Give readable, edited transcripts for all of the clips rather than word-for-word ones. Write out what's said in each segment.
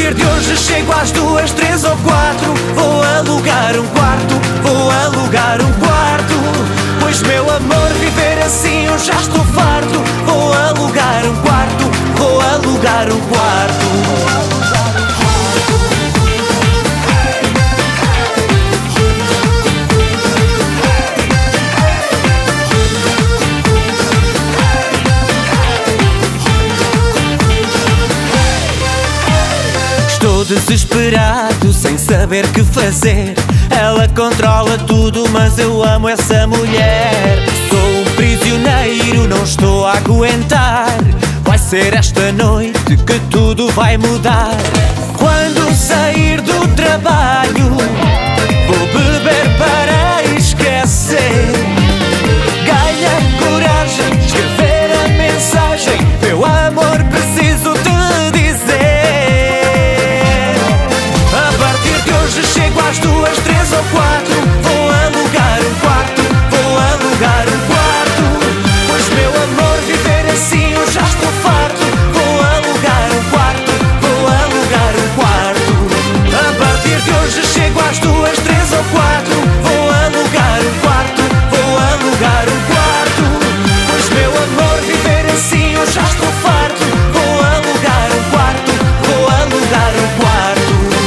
partir de hoje chego às 2, 3 ou 4. Vou alugar um quarto, vou alugar um quarto. Pois meu amor, viver assim eu já estou farto. Vou alugar um quarto, vou alugar um quarto. Estou desesperado, sem saber que fazer. Ela controla tudo, mas eu amo essa mulher. Sou um prisioneiro, não estou a aguentar. Vai ser esta noite que tudo vai mudar. Quando sair do trabalho, vou beber para esquecer. Ganha coragem, escrever a mensagem. Meu amor, preciso te dizer. Chego às 2, 3 ou 4. Vou alugar um quarto, vou alugar um quarto. Pois meu amor, viver assim eu já estou farto. Vou alugar um quarto, vou alugar um quarto. A partir de hoje chego às 2, 3 ou 4. Vou alugar um quarto, vou alugar um quarto. Pois meu amor, viver assim eu já estou farto. Vou alugar um quarto, vou alugar um quarto.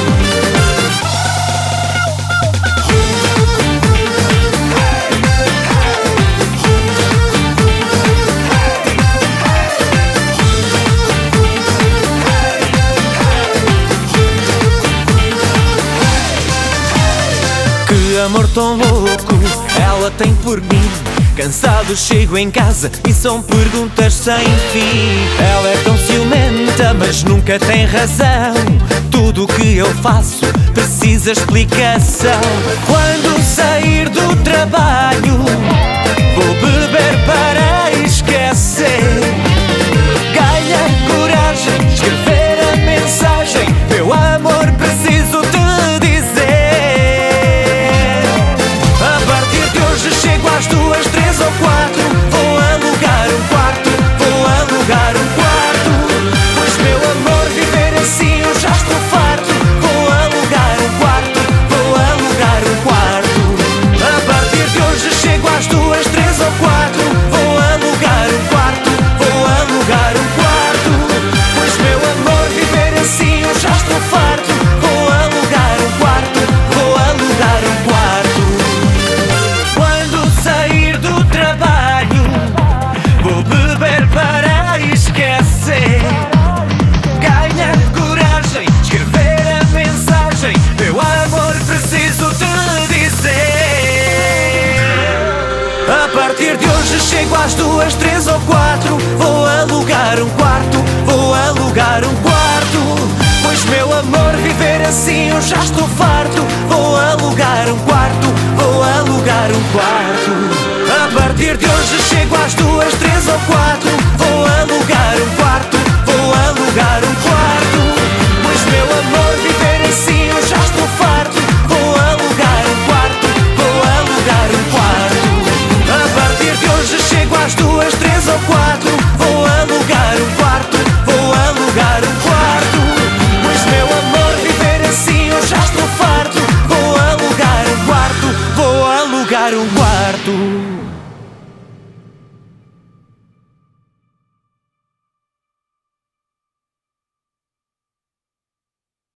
Que amor tão louco ela tem por mim. Cansado chego em casa e são perguntas sem fim. Ela é tão ciumenta, mas nunca tem razão. Tudo o que eu faço precisa explicação. Quando sair do trabalho, vou beber para esquecer. Ganha coragem, escrever a mensagem. Meu amor, preciso te dizer. Chego às 2, 3 ou 4. Vou alugar um quarto, vou alugar um quarto. Pois meu amor, viver assim eu já estou farto. Vou alugar um quarto, vou alugar um quarto. A partir de hoje chego às 2, 3 ou 4. Vou alugar um quarto, vou alugar um quarto. Pois meu amor, viver assim eu já estou farto. Vou alugar um quarto, vou alugar um quarto. Sair do trabalho, vou beber para esquecer. Ganha coragem, escrever a mensagem. Meu amor, preciso te dizer. A partir de hoje chego às 2, 3 ou 4. Vou alugar um quarto, vou alugar um quarto. Pois meu amor, viver assim eu já estou farto. Vou alugar um quarto, vou alugar um quarto. A partir de hoje chego às 2, 3 ou 4. Vou alugar um quarto, vou alugar um quarto. Pois meu amor, viver assim eu já estou farto. Vou alugar um quarto, vou alugar um quarto. A partir de hoje chego às 2, 3 ou 4. Vou alugar um quarto, vou alugar um quarto. Pois meu amor, viver assim eu já estou farto. Vou alugar um quarto, vou alugar um quarto.